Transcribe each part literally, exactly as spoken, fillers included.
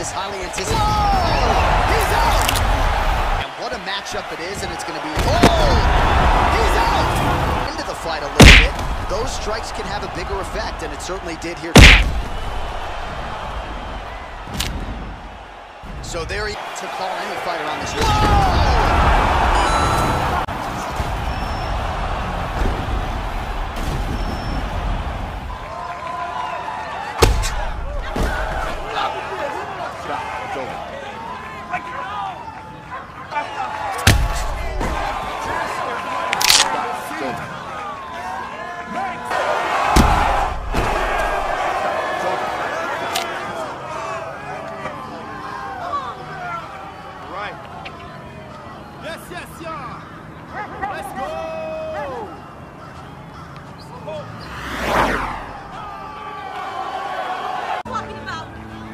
this highly anticipated. Oh, he's out! And what a matchup it is, and it's going to be. Oh, he's out! Into the fight a little bit. Those strikes can have a bigger effect, and it certainly did here tonight. So there he to call any fighter on this. Yes, yes, yeah. Let's go. Talking about.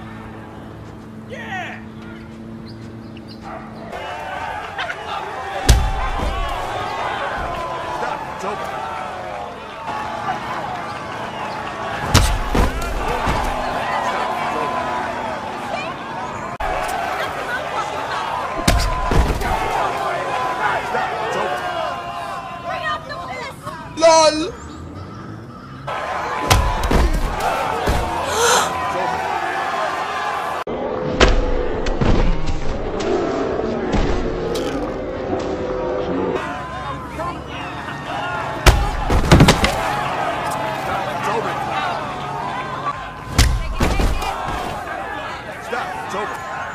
Yeah. Stop. It's over. LOL! Stop. It's over.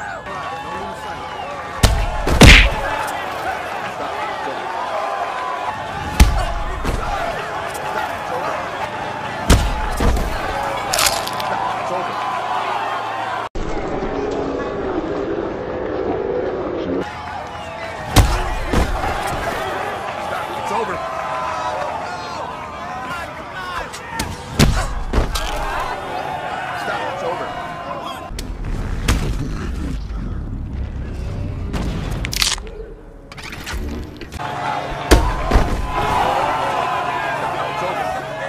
It's over. Stop. It's over. It's over.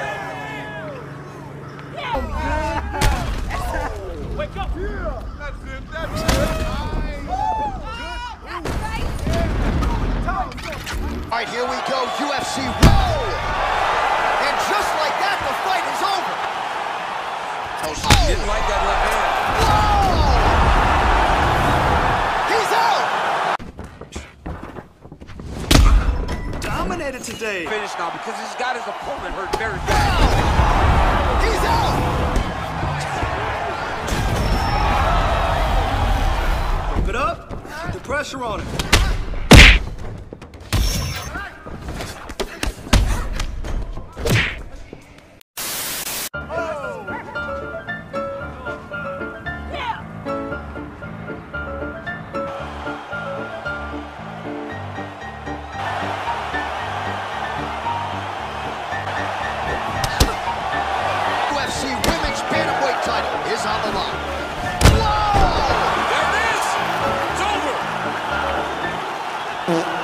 Wake up. Yeah. That's it. That's it. All right, here we go, U F C. Whoa! And just like that, the fight is over. Oh, she didn't like that left hand. Whoa! He's out! Dominated today. Finish now because he's got his opponent hurt very bad. He's out! Keep it up. Put the pressure on it. U F C Women's Bantamweight title is on the line. Whoa! There it is! It's over!